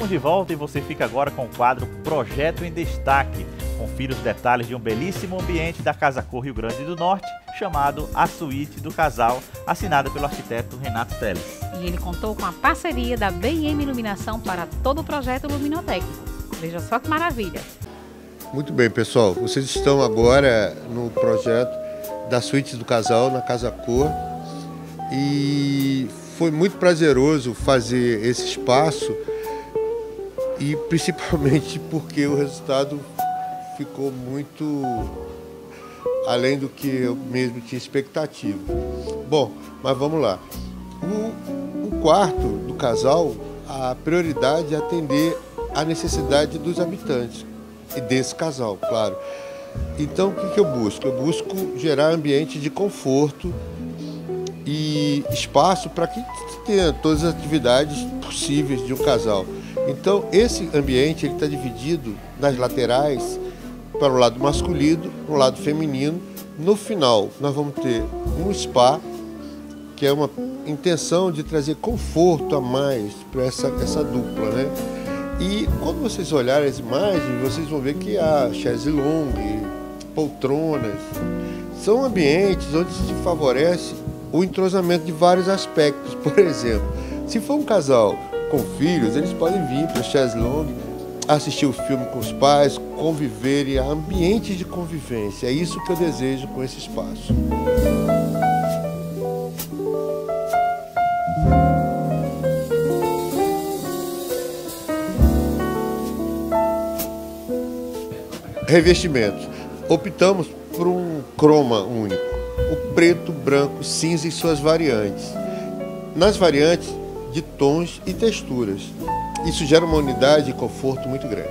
Estamos de volta e você fica agora com o quadro Projeto em Destaque. Confira os detalhes de um belíssimo ambiente da Casa Cor Rio Grande do Norte, chamado A Suíte do Casal, assinada pelo arquiteto Renato Teles. E ele contou com a parceria da BM Iluminação para todo o projeto luminotécnico. Veja só que maravilha! Muito bem, pessoal. Vocês estão agora no projeto da Suíte do Casal, na Casa Cor. E foi muito prazeroso fazer esse espaço e principalmente porque o resultado ficou muito além do que eu mesmo tinha expectativa. Bom, mas vamos lá. O quarto do casal, a prioridade é atender à necessidade dos habitantes e desse casal, claro. Então, o que eu busco? Eu busco gerar ambiente de conforto e espaço para que tenha todas as atividades possíveis de um casal. Então, esse ambiente está dividido nas laterais para o lado masculino, para o lado feminino. No final, nós vamos ter um spa, que é uma intenção de trazer conforto a mais para essa dupla, né? E quando vocês olharem as imagens, vocês vão ver que há chaise longue, poltronas. São ambientes onde se favorece o entrosamento de vários aspectos. Por exemplo, se for um casal com filhos, eles podem vir para o chaise longue, assistir o filme com os pais, conviver, e há ambientes de convivência. É isso que eu desejo com esse espaço. Revestimentos. Optamos por um croma único, o preto, branco, cinza e suas variantes. Nas variantes de tons e texturas. Isso gera uma unidade e conforto muito grande.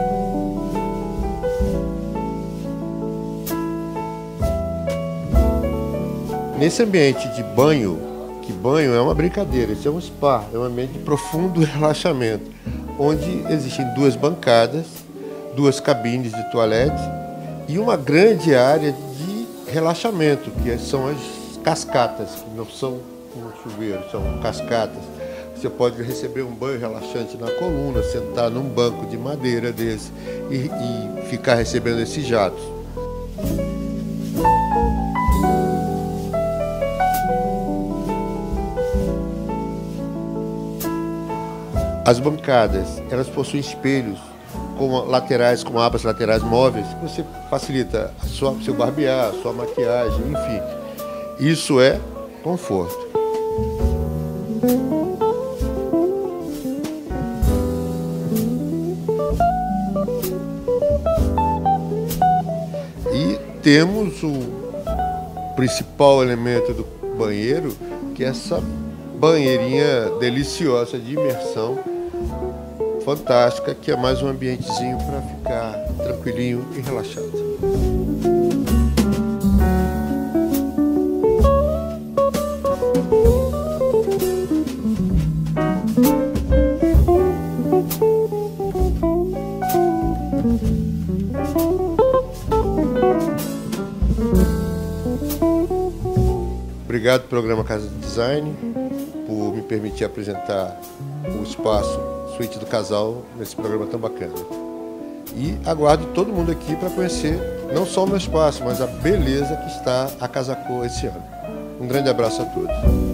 Nesse ambiente de banho, que banho é uma brincadeira, isso é um spa, é um ambiente de profundo relaxamento, onde existem duas bancadas, duas cabines de toalete e uma grande área de relaxamento, que são as cascatas, que não são como chuveiro, são cascatas. Você pode receber um banho relaxante na coluna, sentar num banco de madeira desse e ficar recebendo esses jatos. As bancadas, elas possuem espelhos com abas laterais móveis, que você facilita seu barbear, sua maquiagem, enfim. Isso é conforto. E temos o principal elemento do banheiro, que é essa banheirinha deliciosa de imersão, fantástica, que é mais um ambientezinho para ficar tranquilinho e relaxado. Obrigado, Programa Casa de Design, por me permitir apresentar o espaço Suíte do Casal nesse programa tão bacana. E aguardo todo mundo aqui para conhecer não só o meu espaço, mas a beleza que está a Casa Cor esse ano. Um grande abraço a todos.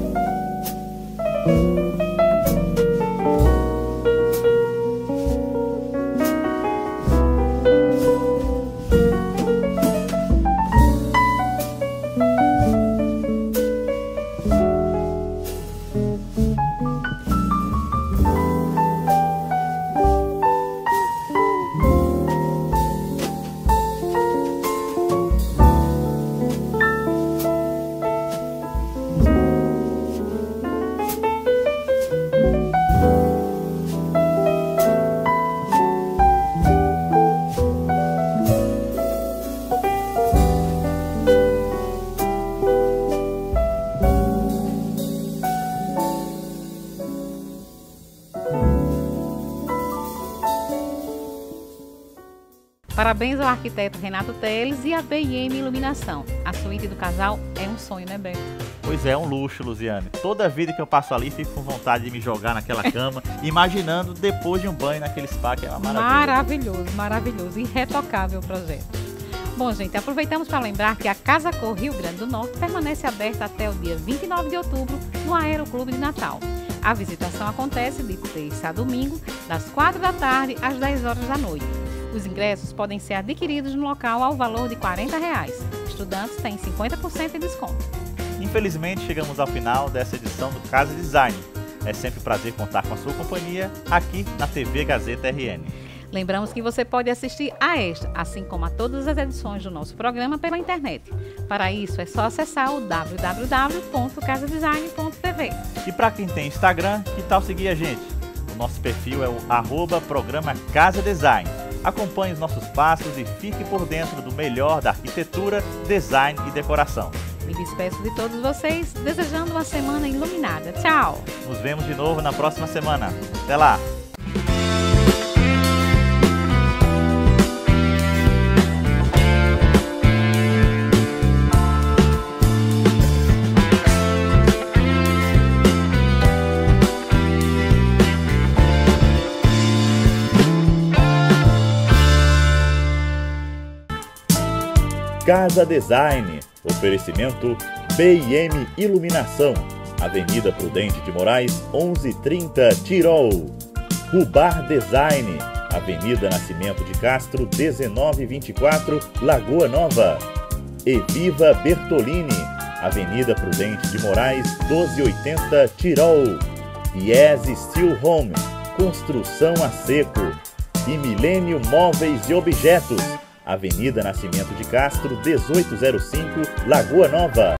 Parabéns ao arquiteto Renato Teles e à BM Iluminação. A suíte do casal é um sonho, né, Beto? Pois é, um luxo, Luziane. Toda vida que eu passo ali, fico com vontade de me jogar naquela cama, imaginando depois de um banho naquele spa, que é uma maravilha. Maravilhoso, maravilhoso. Irretocável o projeto. Bom, gente, aproveitamos para lembrar que a Casa Cor Rio Grande do Norte permanece aberta até o dia 29 de outubro no Aeroclube de Natal. A visitação acontece de terça a domingo, das 4 da tarde às 10 horas da noite. Os ingressos podem ser adquiridos no local ao valor de R$ 40. Estudantes têm 50% de desconto. Infelizmente, chegamos ao final dessa edição do Casa Design. É sempre um prazer contar com a sua companhia aqui na TV Gazeta RN. Lembramos que você pode assistir a esta, assim como a todas as edições do nosso programa pela internet. Para isso, é só acessar o www.casadesign.tv. E para quem tem Instagram, que tal seguir a gente? O nosso perfil é o @programa Casa Design. Acompanhe os nossos passos e fique por dentro do melhor da arquitetura, design e decoração. Me despeço de todos vocês, desejando uma semana iluminada. Tchau! Nos vemos de novo na próxima semana. Até lá! Casa Design, oferecimento BM Iluminação, Avenida Prudente de Moraes, 1130, Tirol. Rubar Design, Avenida Nascimento de Castro, 1924, Lagoa Nova. Eviva Bertolini, Avenida Prudente de Moraes, 1280, Tirol. Yes Steel Home, construção a seco. E Milênio Móveis e Objetos, Avenida Nascimento de Castro, 1805, Lagoa Nova.